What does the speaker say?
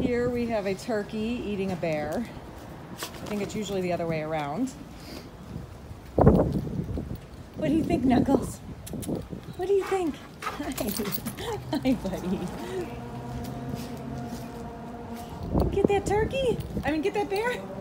Here we have a turkey eating a bear. I think it's usually the other way around. What do you think, Knuckles? What do you think? Hi. Hi, buddy. Get that turkey? I mean, get that bear?